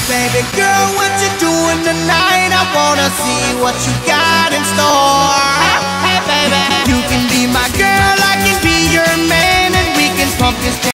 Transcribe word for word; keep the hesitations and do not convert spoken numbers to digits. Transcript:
Baby girl, what you doing tonight? I wanna see what you got in store.